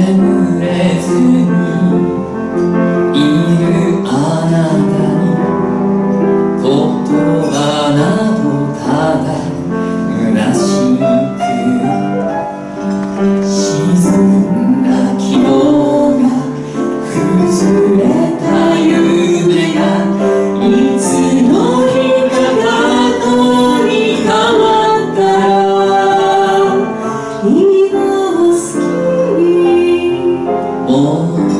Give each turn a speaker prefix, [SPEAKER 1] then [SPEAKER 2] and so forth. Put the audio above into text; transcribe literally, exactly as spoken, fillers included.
[SPEAKER 1] 眠れずにいるあなたに言葉などただ虚しく沈んだ希望が崩れた夢がいつの日か過去に変わったら今は好きに思う